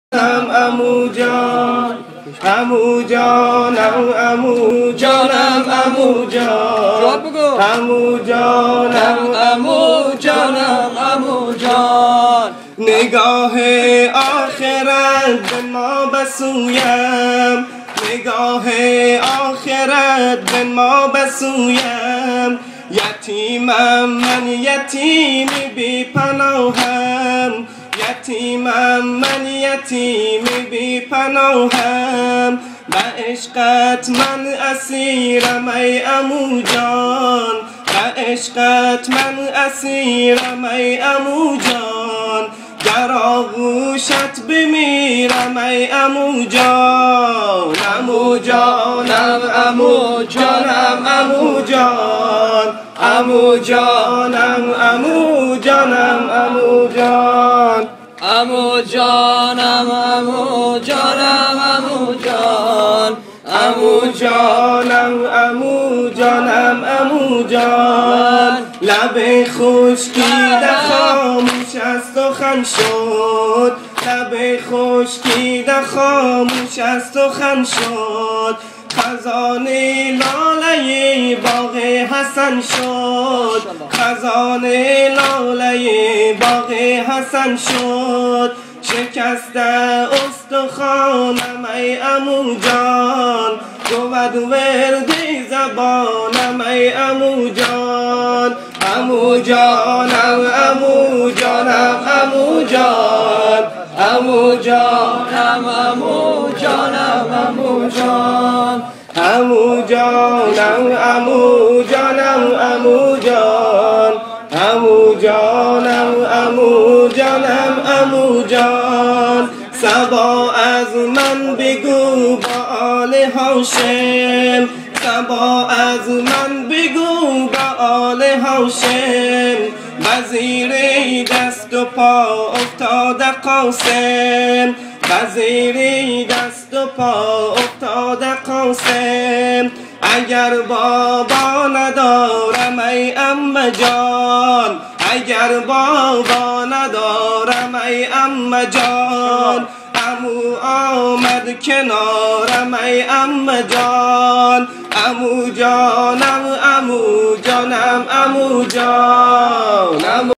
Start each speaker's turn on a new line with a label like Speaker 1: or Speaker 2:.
Speaker 1: عمو جان، عمو جانم، عمو جانم، عمو جان، عمو جانم، عمو جانم، عمو جان. نگاه آخرت به ما بسویم، نگاه آخرت به ما بسویم. یتیمم من، یتیم بی پناهم، یتیمم من، یتیم بی پناهم. به عشقت من اسیرم ای عمو جان، به عشقت من اسیرم ای عمو جان. در آغوشت بمیرم ای عمو جان، عمو جانم، عمو جانم، عمو جان، عمو جانم، عمو جانم، عمو جان،
Speaker 2: عمو جانم، عمو جانم، عمو جان،
Speaker 1: عمو جانم، عمو جانم، عمو جان. لب خشکیده خاموش از سخن شد، لب خشکیده خاموش از سخن شد. خزانه لاله باغ حسن شد، خزانه لاله باغ حسن شد. شکسته استخوانم ای عمو جان، بود ورد زبانم ای عمو جان. عمو جانم، عمو جانم، عمو جان، عمو جانم، عمو جانم، عمو جان، عمو جانم، عمو جانم، عمو جان، عمو جانم، عمو جانم، عمو جان. صبا از من بگو با آل هاشم، صبا از من بگو با آل هاشم. وزیر دست و پا افتاده قاسم، وزیر دست و پا افتاده قاسم. اگر بابا ندارم ای عمه جان، اگر بابا ندارم ای عمه جان. عمو آمد کنارم ای عمه جان، عمو جانم، عمو جانم، عمو جان.